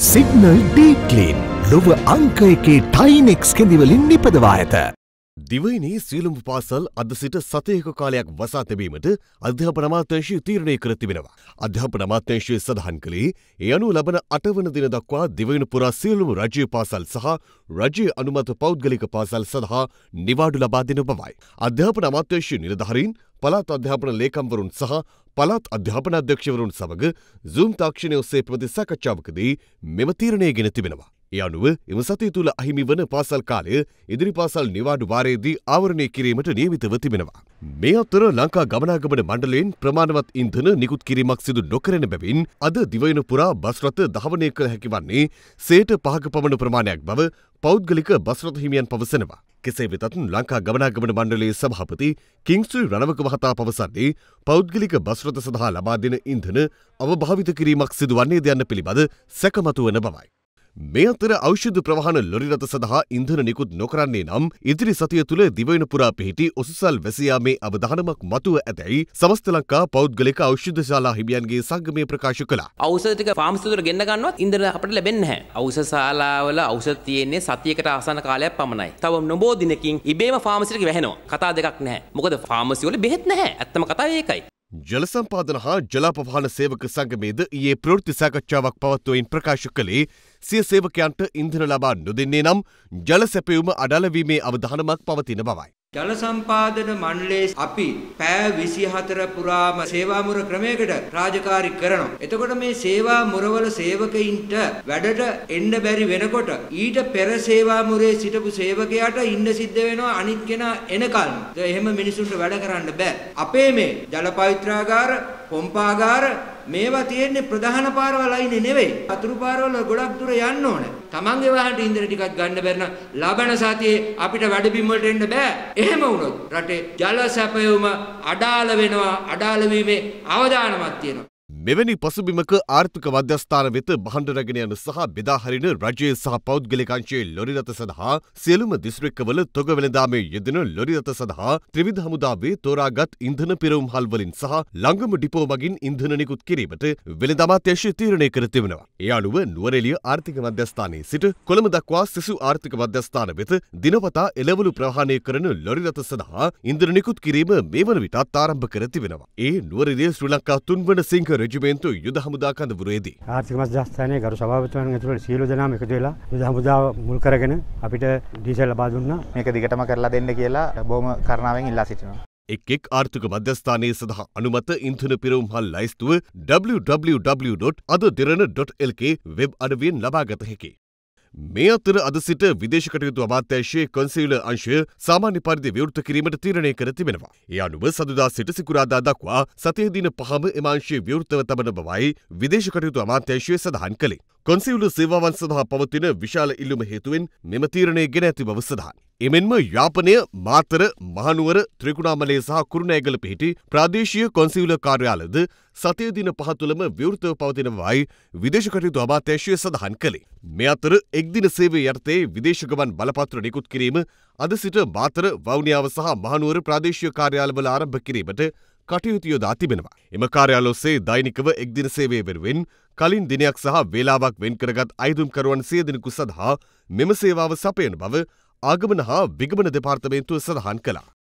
Signal deep clean ලොව අංක එකේ ටයිනෙක්ස් කෙඳිවලින් නිපදවා ඇත. දිවයිනේ සියලුම පාසල් අද සිට සතයක කාලයක් වසා තැබීමට අධ්‍යාපන අමාත්‍යාංශය තීරණය කර තිබෙනවා. අධ්‍යාපන අමාත්‍යාංශය සඳහන් කළේ ඒ අනුව ලබන 8 වන දින දක්වා දිවයින පුරා සියලුම රජයේ පාසල් සහ රජයේ අනුමත පෞද්ගලික පාසල් සඳහා නිවාඩු ලබා දෙන බවයි. අධ්‍යාපන අමාත්‍යාංශයේ නිලධාරීන් පළාත් අධ්‍යාපන ලේකම්වරුන් සහ පළාත් අධ්‍යාපන අධ්‍යක්ෂවරුන් සමග Zoom තාක්ෂණය ඔස්සේ පැවති සාකච්ඡාවකදී මෙම තීරණය ගෙන තිබෙනවා. ඒ අනුව එම සතිය තුළ අහිමි වන පාසල් කාලය ඉදිරි පාසල් නිවාඩු වාරයේදී ආවරණය කිරීමට නියමිතව තිබෙනවා. මේ අතර ලංකා ගමනාගමන මණ්ඩලයෙන් ප්‍රමාණවත් ඉන්ධන නිකුත් කිරීමක් සිදු නොකරන බැවින් අද දිවයින පුරා බස් රථ ධාවනය කළ හැකි වන්නේ 5% පමණ ප්‍රමාණයක් බව පෞද්ගලික බස් රථ හිමියන් පවසනවා. කෙසේ වෙතත් ලංකා ගමනාගමන මණ්ඩලයේ සභාපති කිංස්ලි රණවක මහතා පවසන්නේ පෞද්ගලික බස් රථ සඳහා ලබා දෙන ඉන්ධන අවභාවිත කිරීමක් සිදුවන්නේද යන්න පිළිබඳ සැකමතුවන බවයි. මේ අතර ඖෂධ ප්‍රවාහන ලොරි රථ සඳහා ඉන්ධන නිකුත් නොකරන්නේ නම් ඉදිරි සතිය තුළ දිවයින පුරා පිහිටි ඔසුසල් වැසියාමේ අවධානමක් මතුව ඇතැයි සමස්ත ලංකා පෞද්ගලික ඖෂධ ශාලා හිමියන්ගේ සංගමය ප්‍රකාශ කළා. ඖෂධ ටික ෆාමසි වල ගෙන්න ගන්නවත් ඉන්ධන අපිට ලැබෙන්නේ නැහැ. ඖෂධ ශාලාවල ඖෂධ තියෙන්නේ සතියකට ආසන්න කාලයක් පමණයි. තව නොබෝ දිනකින් ඉබේම ෆාමසි ටික වැහෙනවා. කතා දෙකක් නැහැ. මොකද ෆාමසි වල බෙහෙත් නැහැ. ඇත්තම කතාව ඒකයි. ජල සම්පාදන හා ජලාපවාහන සේවක සංගමයේද ඊයේ ප්‍රවෘත්ති සාකච්ඡාවක් පවත්වමින් ප්‍රකාශ කළේ සිය සේවකයන්ට ඉන්ධන ලබා නොදෙන්නේ නම් ජල සැපයුම අඩාල වීමේ අවධානමක් පවතින බවයි. ජල සම්පාදන මණ්ඩලයේ අපි පැය 24 පුරාම සේවා මුර ක්‍රමයකට රාජකාරී කරනවා. එතකොට මේ සේවා මුරවල සේවකයින්ට වැඩට එන්න බැරි වෙනකොට ඊට පෙර සේවා මුරේ සිටපු සේවකයාට ඉන්න සිද්ධ වෙනවා අනිත් කෙනා එනකල්ම. එහෙම මිනිසුන්ට වැඩ කරන්න බෑ. අපේ මේ ජල පවිත්‍රාගාර, පොම්පාගාර මේවා තියෙන්නේ ප්‍රධාන පාරවල් අයිනේ නෙවෙයි. අතුරු පාරවල ගොඩක් දුර යන්න ඕනේ. තමන්ගේ වාහනට ඉන්ධන ටිකක් ගන්න බැරි නම් ලබන සතියේ අපිට වැඩබිම් වලට එන්න බෑ. එහෙම වුණොත් රටේ ජල සැපයුම අඩාල වෙනවා. අඩාල වීමේ අවදානමක් තියෙනවා. මෙවැනි පසුබිමක ආර්ථික මධ්‍යස්ථාන වෙත බහඬ රැගෙන යන සහ බෙදා හරින රජයේ සහ පෞද්ගලික අංශයේ ලොරි රථ සඳහා සියලුම දිස්ත්‍රික්කවල තොග වෙළඳාමේ යෙදෙන ලොරි රථ සඳහා ත්‍රිවිධ හමුදාවේ තෝරාගත් ඉන්ධන පිරවුම්හල් වලින් සහ ළඟම ඩිපෝ මගින් ඉන්ධන නිකුත් කිරීමට වෙළඳ අමාත්‍යාංශය තීරණය කර තිබෙනවා. ඒ අනුව නුවරඑළිය ආර්ථික මධ්‍යස්ථානයේ සිට කොළඹ දක්වා සිසු ආර්ථික මධ්‍යස්ථාන වෙත දිනපතා එළවලු ප්‍රවාහනය කරන ලොරි රථ සඳහා ඉන්ධන නිකුත් කිරීම මේ වන විටත් ආරම්භ කර තිබෙනවා. ඒ නුවරඑළිය ශ්‍රී ලංකා 3 වන සිංහ රෙජිමේන්තු යුද හමුදා කඳවුරේදී ආර්ථික මධ්‍යස්ථානයේ ගරු සභාපතිතුමන් ඇතුළු සියලු දෙනාම එකතු වෙලා යුද හමුදාව මුල් කරගෙන අපිට ඩීසල් ලබා දුන්නා. මේක දිගටම කරලා දෙන්න කියලා බොහොම කරුණාවෙන් ඉල්ලා සිටිනවා. එක් ආර්ථික මධ්‍යස්ථානයේ සඳහා අනුමත ඉන්ධන පිරවුම්හල් ලයිස්තුව www.adaderana.lk වෙබ් අඩවියෙන් ලබාගත හැකියි. මේ අතර අද සිට විදේශ කටයුතු අමාත්‍යාංශයේ කොන්සියුලර් අංශය සාමාන්‍ය පරිදි විවෘත කිරීමට තීරණය කර තිබෙනවා. ඒ අනුව සදුදා සිට සිකුරාදා දක්වා සතිය දින 5ම එම අංශය විවෘතව තබන බවයි විදේශ කටයුතු අමාත්‍යාංශය සඳහන් කළේ. කොන්සියුලර් සේවාවන් සඳහා පවතින විශාල ඉල්ලුම හේතුවෙන් මෙම තීරණය ගෙන ඇති බව සඳහන්. එමෙන්ම යාපනය, මාතර, මහනුවර, ත්‍රිකුණාමලය සහ කුරුණෑගල පිහිටි ප්‍රාදේශීය කොන්සියුලර් කාර්යාලද සතිය දින 5 තුළම විවෘතව පවතින බවයි විදේශ කටයුතු අමාත්‍යාංශය සඳහන් කළේ. මේ අතර එක්දින සේවය යටතේ විදේශ ගමන් බලපත්‍ර නිකුත් කිරීම අද සිට මාතර, වවුනියාව සහ මහනුවර ප්‍රාදේශීය කාර්යාලවල ආරම්භ කිරීමට කටයුතු යොදා තිබෙනවා. එම කාර්යාල ඔස්සේ දෛනිකව එක්දින සේවය වෙනුවෙන් කලින් දිනයක් සහ වේලාවක් වෙන් කරගත් අයදුම්කරුවන් 100 දෙනෙකු සඳහා මෙම සේවාව සපයන බව ආගමන හා විගමන දෙපාර්තමේන්තුව සඳහන් කළා.